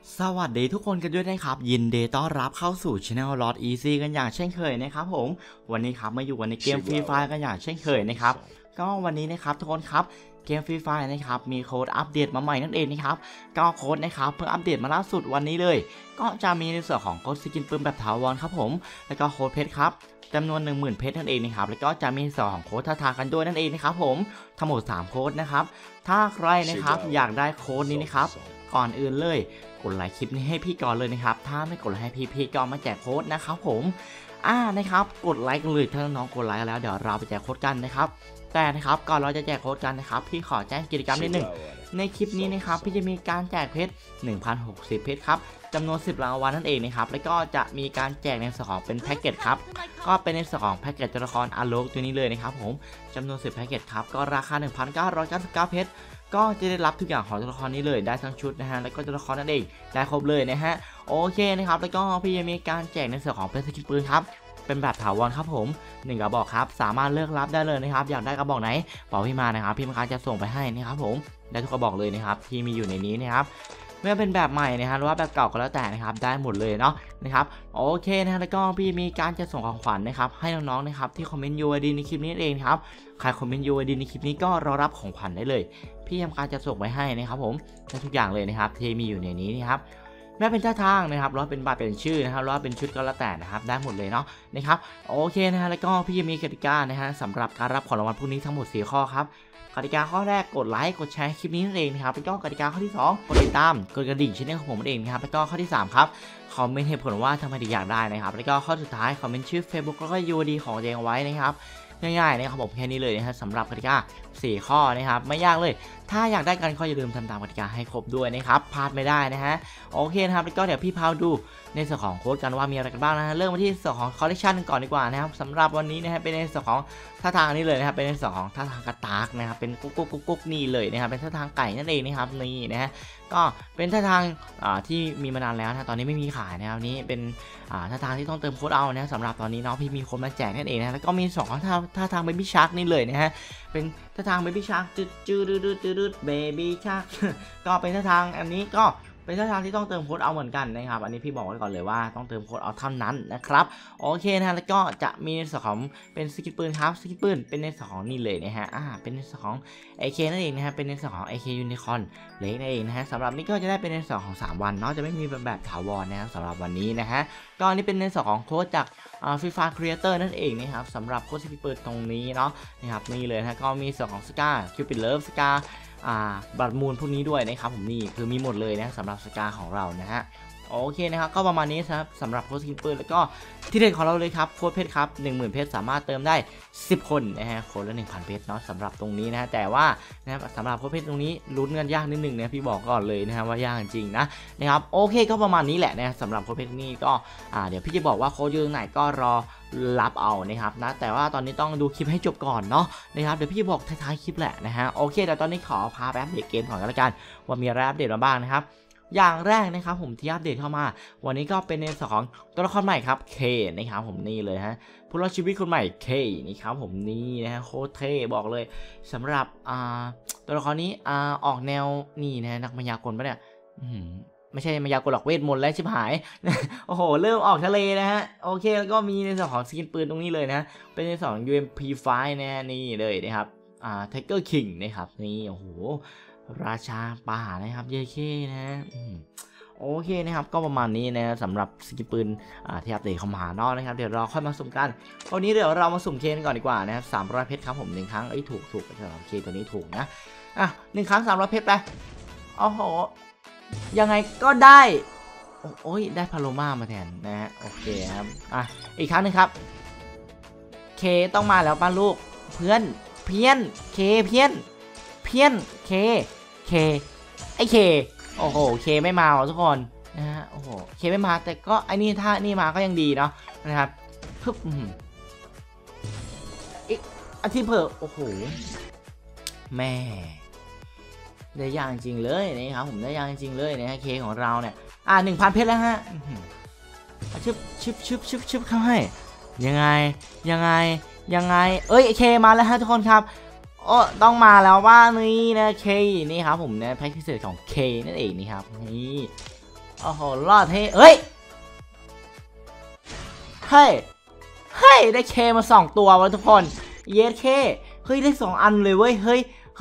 สวัสดีทุกคนกันด้วยนะครับยินดีต้อนรับเข้าสู่ Channel Lord Easy กันอย่างเช่นเคยนะครับผมวันนี้ครับมาอยู่กันในเกมฟรีไฟกันอย่างเช่นเคยนะครับก็วันนี้นะครับทุกคนครับเกมฟรีไฟนะครับมีโค้ดอัปเดตมาใหม่นั่นเองนะครับก็โค้ดนะครับเพิ่งอัปเดตมาล่าสุดวันนี้เลยก็จะมีในส่วนของโค้ดสกินปืนแบบถาวรครับผมแล้วก็โค้ดเพชรครับจำนวน 10,000 เพชรนั่นเองนะครับแล้วก็จะมีส่วนของโค้ดท่าทางกันด้วยนั่นเองนะครับผมทั้งหมด3โค้ดนะครับถ้าใครนะครับอยากได้โค้ดนี้นะครับก่อนอื่นเลยกดไลค์คลิปนี้ให้พี่ก่อนเลยนะครับถ้าไม่กดไลค์ให้พี่ก็มาแจกโค้ดนะครับผมนะครับกดไลค์กันเลยถ้าน้องกดไลค์แล้วเดี๋ยวเราไปแจกโค้ดกันนะครับแต่นะครับก่อนเราจะแจกโค้ดกันนะครับพี่ขอแจ้งกิจกรรมนิดหนึ่งในคลิปนี้นะครับพี่จะมีการแจกเพชร 1,060 เพชรครับจำนวน10รางวัลนั่นเองนะครับแล้วก็จะมีการแจกในส่วนของเป็นแพ็กเกจครับก็เป็นในส่วนของแพ็กเกจตัวละครอาร์โลกตัวนี้เลยนะครับผมจำนวน10แพ็กเกจครับก็ราคา 1,999 เพชรก็จะได้รับทุกอย่างของตัวละครนี้เลยได้ทั้งชุดนะฮะแล้วก็ตัวละครนั่นเองได้ครบเลยนะฮะโอเคนะครับแล้วก็พี่ยังมีการแจกในส่วนของเป็นสกินปืนครับเป็นแบบถาวรครับผม1กระบอกครับสามารถเลือกรับได้เลยนะครับอยากได้กระบอกไหนบอกพี่มานะครับพี่มังจะส่งไปให้นะครับผมได้ทุกกระบอกเลยนะครับที่มีอยู่ในนี้นะครับเมื่อเป็นแบบใหม่นะฮะหรือว่าแบบเก่าก็แล้วแต่นะครับได้หมดเลยเนาะนะครับโอเคนะแล้วก็พี่มีการจะส่งของขวัญนะครับให้น้องๆนะครับที่คอมเมนต์ UID ในคลิปนี้เองครับใครคอมเมนต์ UID ในคลิปนี้ก็รอรับของขวัญได้เลยพี่ทำการจะส่งไปให้นะครับผมได้ทุกอย่างเลยนะครับที่มีอยู่ในนี้นะครับแม้เป็นท่าทางนะครับหรือว่าเป็นบัตรเป็นชื่อนะครับหรือว่าเป็นชุดก็แล้วแต่นะครับได้หมดเลยเนาะนะครับโอเคนะฮะแล้วก็พี่มีกติกานะฮะสำหรับการรับของรางวัลพวกนี้ทั้งหมด4ข้อครับกติกาข้อแรกกดไลค์กดแชร์คลิปนี้นั่นเองนะครับแล้วก็กติกาข้อที่2กดติดตามกดกระดิ่งช่องของผมนั่นเองนะครับแล้วก็ข้อที่3ครับคอมเมนต์เหตุผลว่าทำไมถึงอยากได้นะครับแล้วก็ข้อสุดท้ายคอมเมนต์ชื่อ Facebook แล้วก็ UID ของตัวเองไว้นะครับง่ายๆนะครับผมแค่นี้เลยนะฮะสำหรับกติกา4ข้อนะครับไม่ยากเลยถ้าอยากได้กันก็อย่าลืมทำตามกติกาให้ครบด้วยนะครับพลาดไม่ได้นะฮะโอเคนะครับแล้วก็เดี๋ยวพี่พาดูในส่วนของโค้ดกันว่ามีอะไรกันบ้างนะฮะเริ่มมาที่ส่วนของคอลเลคชันก่อนดีกว่านะครับสำหรับวันนี้นะฮะเป็นในส่วนของท่าทางนี้เลยนะครับเป็นในส่วนของท่าทางกระตากนะครับเป็นกุ๊กนี่เลยนะครับเป็นท่าทางไก่นั่นเองนะครับนี่นะฮะก็เป็นท่าทางที่มีมานานแล้วนะตอนนี้ไม่มีขายนะครับนี้เป็นท่าทางที่ต้องเติมโค้ดเอานะสำหรับตอนนี้เนาะพี่มีโค้ดมาแจกนั่นเองนะแล้วก็มี2ท่าทางเบบี้ชาร์กนี่เลยนะฮะเป็นท่าทางเบบี้ชาร์กจืดเบบี้ชาร์กก็เป็นท่าทางอันนี้ก็เป็นท่าทางที่ต้องเติมโค้ดเอาเหมือนกันนะครับอันนี้พี่บอกไว้ก่อนเลยว่าต้องเติมโค้ดเอาเท่านั้นนะครับโอเคนะแล้วก็จะมีในส่วนของเป็นสกินปืนครับสกินปืนเป็นในส่วนของนี่เลยนะฮะเป็นในส่วนของ AK นั่นเองนะฮะเป็นในส่วนของ AK Unicorn เล็กนั่นเองนะฮะสำหรับนี้ก็จะได้เป็นในส่วนของ3วันเนาะจะไม่มีแบบถาวรนะครับสำหรับวันนี้นะฮะก็นี่เป็นในส่วนของโค้ดจากFree Fire Creator นั่นเองนะครับสำหรับโค้ดสกินปืนตรงนี้เนาะนะครับนี่เลยนะก็มีส่วนของสกาคิวปิดเลิฟสกาบัตรมูลพวกนี้ด้วยนะครับผมนี่คือมีหมดเลยนะสำหรับสกาของเรานะฮะโอเคนะครับก็ประมาณนี้ครับสำหรับโค้ดสกินปืนแล้วก็ที่เด็ดของเราเลยครับโค้ดเพชรครับ 10,000 เพชรสามารถเติมได้10คนนะฮะโค้ดละ 1,000 เพชรเนาะสำหรับตรงนี้นะฮะแต่ว่านะครับสำหรับโค้ดเพชรตรงนี้ลุ้นกันยากนิดนึงนะพี่บอกก่อนเลยนะฮะว่ายากจริงๆนะครับโอเคก็ประมาณนี้แหละนะสำหรับโค้ดเพชรนี่ก็เดี๋ยวพี่จะบอกว่าโค้ดอยู่ตรงไหนก็รอรับเอานะครับนะแต่ว่าตอนนี้ต้องดูคลิปให้จบก่อนเนาะนะครับเดี๋ยวพี่บอกท้ายๆคลิปแหละนะฮะโอเคเดี๋ยวตอนนี้ขอพาไปอัปเดตเกมก่อนกันละกันว่ามีอะไรอัปเดตมาบ้างนะครับอย่างแรกนะครับผมที่อัปเดตเข้ามาวันนี้ก็เป็นในส่วนของตัวละครใหม่ครับเคนะครับผมนี่เลยฮะผู้รอดชีวิตคนใหม่เคนี่ครับผมนี่นะฮะโคตรเท่บอกเลยสำหรับตัวละครนี้ออกแนวนี่นะนักมายากลปะเนี่ยไม่ใช่มายากลหรอกเวทมนต์แล้วชิบหาย โอ้โหเริ่มออกทะเลนะฮะโอเคแล้วก็มีในส่วนของสกินปืนตรงนี้เลยนะเป็นในส่วนของ UMP5 นะนี่เลยนะครับTiger King นะครับนี่โอ้โหราชาป่านะครับเยเคนะโอเคนะครับก็ประมาณนี้นะสำหรับสกินปืนที่อัปเดตเข้ามาเนาะนะครับเดี๋ยวเราค่อยมาสุ่มกันวันนี้เดี๋ยวเรามาสุ่มเคนก่อนดีกว่านะครับ300 เพชรครับผม1ครั้งถูกสำหรับเคนตัวนี้ถูกนะ1ครั้ง300 เพชรไปโอ้โหยังไงก็ได้โอ้ยได้พาโลมามาแทนนะฮะโอเคครับอีกครั้งนึงครับเคต้องมาแล้วป้าลูกเพื่อนเพี้ยนเคเพี้ยนเคไอเคโอ้โหเคไม่มาทุกคนนะฮะโอ้โหเคไม่มาแต่ก็ไอนี่ถ้านี่มาก็ยังดีเนาะนะครับปึ๊บอีกอันที่เพิ่มโอ้โหแม่ได้ยากจริงเลยนะครับผมได้ยากจริงเลยนะฮะเคของเราเนี่ย1,000 เพชรแล้วฮะชึบเข้าให้ยังไงเอ้ยเคมาแล้วฮะทุกคนครับโอ้ต้องมาแล้วว่านี่นะเคนี่ครับผมนะแพ็กพิเศษของเคนั่นเองนี่ครับนี่โอ้โหรอดเฮ้ยได้เคมา2ตัววะทุกคนเยสเคเฮ้ยได้2อันเลยเว้ยเฮ้ย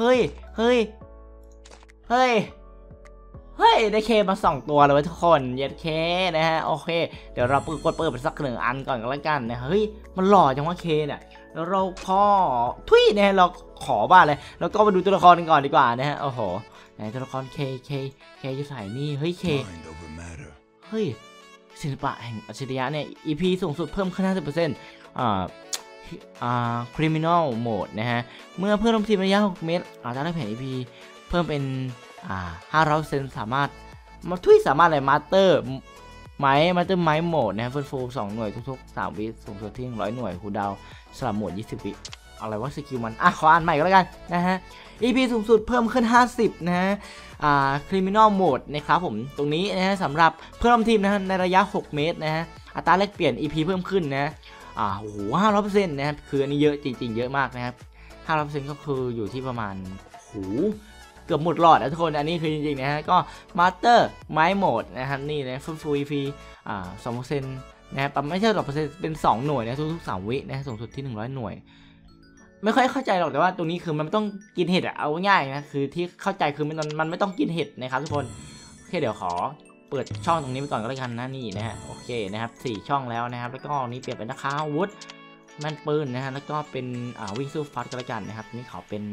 ได้เคมา2ตัวเลยทุกคนเย็ดเคนะฮะโอเคเดี๋ยวเรากดเปิดไปสัก1 อันก่อนก็แล้วกันนะเฮ้ยมันหล่อจังว่าเคเนี่ยแล้วเราพอทุยเนี่ยเราขอบ้าเลยแล้วก็มาดูตัวละครกันก่อนดีกว่านะฮะโอ้โหไหนตัวละครเคจะใส่นี่เฮ้ยเคเฮ้ยศิลปะแห่งอัจฉริยะเนี่ย EP สูงสุดเพิ่มขึ้น 50% criminal mode นะฮะเมื่อเพื่อนร่วมทีมระยะ6 เมตรจะได้แผน EP เพิ่มเป็น500% สามารถอะไรมาสเตอร์ไม้โหมดนะฟื้นฟู2 หน่วยทุกๆ3 วิสูงสุดที่100 หน่วยคูลดาวน์สลับโหมด20 วิอะไรว่าสกิลมันขออ่านใหม่ก็แล้วกันนะฮะ EP สูงสุดเพิ่มขึ้น50นะฮะcriminal mode นะครับผมตรงนี้นะฮะสำหรับเพื่อนร่วมทีมนะฮะในระยะ6 เมตรนะฮะอัตราแลกเปลี่ยน EP เพิ่มขึ้นนะโอ้โห 500% นะครับคืออันนี้เยอะจริงๆเยอะมากนะครับ 500% ก็คืออยู่ที่ประมาณโหเกือบหมดหลอดนะทุกคนอันนี้คือจริงๆนะฮะก็มาสเตอร์ไม้โหมดนะครับนี่นะฟื้นฟู EP 2% นะครับไม่ใช่2%เป็น2 หน่วยนะทุกๆ3 วินะสูงสุดที่100 หน่วยไม่ค่อยเข้าใจหรอกแต่ว่าตรงนี้คือมันไม่ต้องกินเห็ดเอาง่ายๆนะคือที่เข้าใจคือมันไม่ต้องกินเห็ดนะครับทุกคนโอเคเดี๋ยวขอเปิดช่องตรงนี้ไปก่อนก็แล้วกันนะนี่นะฮะโอเคนะครับ4 ช่องแล้วนะครับแล้วก็นี้เปลี่ยนเป็นนะคะอาวุธแม่นปืนนะฮะแล้วก็เป็นวิ่งสู้ฟัดก็แล้วกันนะครับนี่ขอเป็น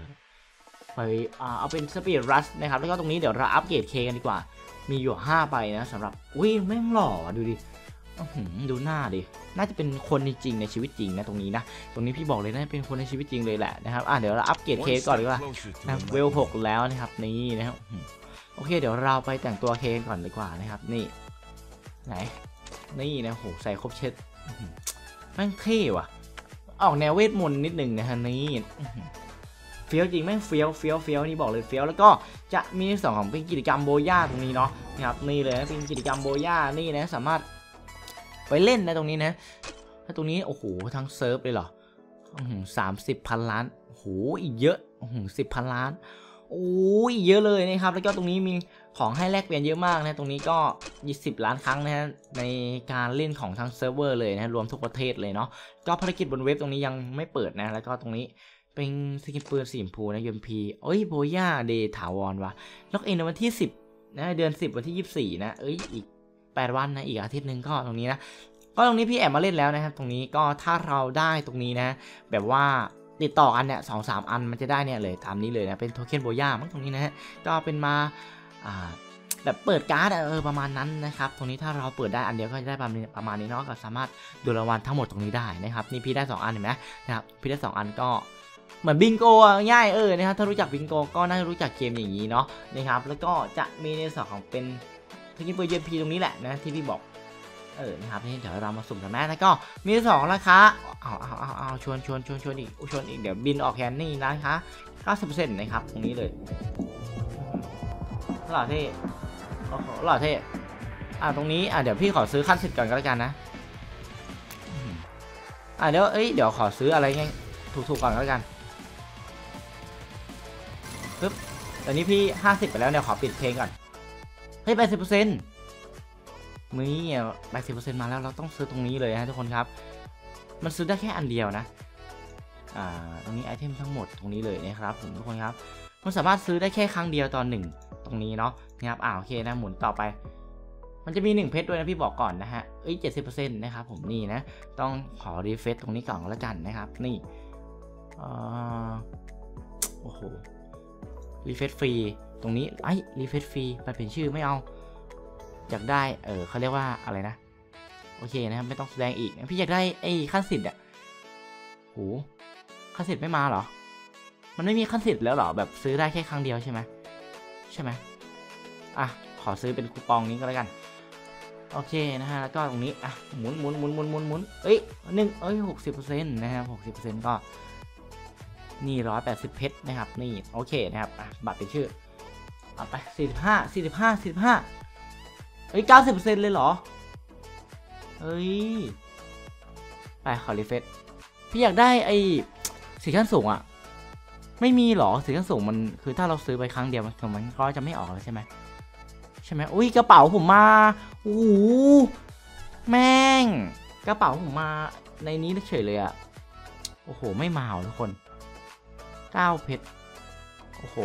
เอาเป็นสปีดรัชนะครับแล้วก็ตรงนี้เดี๋ยวเราอัปเกรดเคกันดีกว่ามีอยู่5 ใบนะสำหรับแม่งหล่อดูดิดูหน้าดิน่าจะเป็นคนจริงในชีวิตจริงนะตรงนี้นะตรงนี้พี่บอกเลยนะเป็นคนในชีวิตจริงเลยแหละนะครับเดี๋ยวเราอัปเกรดเคก่อนดีกว่านะเวล 6แล้วนะครับนี่นะครับโอเคเดี๋ยวเราไปแต่งตัวเคก่อนดีกว่านะครับนี่ไหนนี่นะโหใส่ครบเช็ดแม่งเท่ว่ะออกแนวเวทมนต์นิดหนึ่งนะฮะนี่เฟี้ยวจริงแม่งเฟี้ยวนี่บอกเลยเฟี้ยวแล้วก็จะมี2ของเป็นกิจกรรมโบย่าตรงนี้เนาะนะครับนี่เลยนะเป็นกิจกรรมโบย่านี่นะสามารถไปเล่นนะตรงนี้นะถ้าตรงนี้โอ้โหทั้งเซิร์ฟเลยเหรอ30,000 ล้านโอ้โหอีกเยอะ10,000 ล้านโอ้ยเยอะเลยนะครับแล้วก็ตรงนี้มีของให้แลกเปลี่ยนเยอะมากนะตรงนี้ก็20 ล้านครั้งนะฮะในการเล่นของทั้งเซิร์ฟเวอร์เลยนะรวมทุกประเทศเลยเนาะก็ภารกิจบนเว็บตรงนี้ยังไม่เปิดนะแล้วก็ตรงนี้เป็นสกินปืนสีชมพูนะยูมพีโบย่าเดย์ถาวรวะล็อกอินในวันที่10นะเดือน10วันที่24นะอีก8 วันนะอีกอาทิตย์นึงก็ตรงนี้นะก็ตรงนี้พี่แอบมาเล่นแล้วนะครับตรงนี้ก็ถ้าเราได้ตรงนี้นะแบบว่าติดต่อกันเนี่ย2-3 อันมันจะได้เนี่ยเลยตามนี้เลยนะเป็นโทเค็นโบย่ามั้งตรงนี้นะฮะก็เป็นมาแบบเปิดการ์ดประมาณนั้นนะครับตรงนี้ถ้าเราเปิดได้อันเดียวก็จะได้ประมาณนี้เนาะก็สามารถดูรางวัลทั้งหมดตรงนี้ได้นะครับนี่พี่ได้2 อันเห็นไหมนะครับพี่ได้2 อันก็เหมือนบิงโกง่ายนะครับถ้ารู้จักบิงโกก็น่าจะรู้จักเกมอย่างนี้เนาะนะครับแล้วก็จะมีในส่วนของเป็นสกินปืนเย็นพีตรงนี้แหละนะที่พี่บอกนะครับนี่เดี๋ยวเรามาสุ่มกันแม่แล้วก็มี2ราคาเอาชวนอีกเดี๋ยวบินออกแคนนี่นะคะ90%นะครับตรงนี้เลยหล่อเท่โอ้โหหล่อเท่ตรงนี้เดี๋ยวพี่ขอซื้อขั้น10ก่อนก็แล้วกันนะเดี๋ยวขอซื้ออะไรง่ายถูกๆก่อนก็แล้วกันปึ๊บตอนนี้พี่50ไปแล้วเนี่ยขอปิดเพลงก่อน80%มี80%มาแล้วเราต้องซื้อตรงนี้เลยนะทุกคนครับมันซื้อได้แค่อันเดียวนะตรงนี้ไอเทมทั้งหมดตรงนี้เลยนะครับผมทุกคนครับมันสามารถซื้อได้แค่ครั้งเดียวตอน1ตรงนี้เนาะนะครับโอเคนะหมุนต่อไปมันจะมี1เพชรด้วยนะพี่บอกก่อนนะฮะ70%นะครับผมนี่นะต้องขอรีเฟซตรงนี้ก่อนแล้วกันนะครับนี่โอ้โหรีเฟซฟรีตรงนี้รีเฟซฟรีไปเปลี่ยนชื่อไม่เอาอยากได้เขาเรียกว่าอะไรนะโอเคนะครับไม่ต้องแสดงอีกพี่อยากได้ไอ้ขั้น10โหขั้น10ไม่มาเหรอมันไม่มีขั้น10แล้วเหรอแบบซื้อได้แค่ครั้งเดียวใช่ไหมขอซื้อเป็นคูปองนี้ก็แล้วกันโอเคนะฮะแล้วก็ตรงนี้หมุน60%นะครับ60%ก็นี่180เพชรนะครับนี่โอเคนะครับบัตรเป็นชื่อเอาไป45 90% เลยเหรอไปขอรีเฟซพี่อยากได้ไอ้สีขั้นสูงไม่มีหรอสีขั้นสูงมันคือถ้าเราซื้อไปครั้งเดียวมันก็จะไม่ออกเลยใช่ไหมช่ไหมอุ้ยกระเป๋าผมมาโอ้โหแม่งกระเป๋าผมมาในนี้เฉยเลยอะโอ้โหไม่มาทุกคน9 เพชรโอ้โห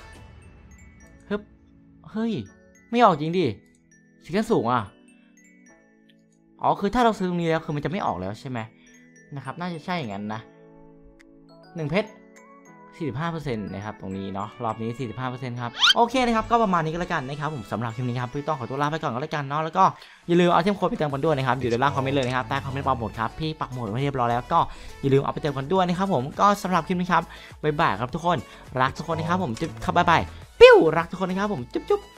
เฮ้ยไม่ออกจริงดิสิกันสูงอ่ะอ๋อคือถ้าเราซื้อตรงนี้แล้วคือมันจะไม่ออกแล้วใช่ไหมนะครับน่าจะใช่อย่างนั้นนะ1 เพชร45%นะครับตรงนี้เนาะรอบนี้ 45% ครับโอเคนะครับก็ประมาณนี้ก็แล้วกันนะครับผมสำหรับคลิปนี้ครับพี่ต้องขอตัวลาไปก่อนก็แล้วกันเนาะแล้วก็อย่าลืมเอาเทมโค้ดไปเติมกันด้วยนะครับอยู่ด้านล่างคอมเมนต์เลยนะครับใต้คอมเมนต์ปักหมุดครับพี่ปักหมุดไว้เรียบร้อยแล้วก็อย่าลืมเอาไปเติมกันด้วยนะครับผมก็สำหรับคลิปนี้ครับบ๊ายบายครับทุกคนรักทุกคนนะครับผมจุ๊บครับบ๊ายบายปิ้วรักทุกคนนะครับผมจุ๊บ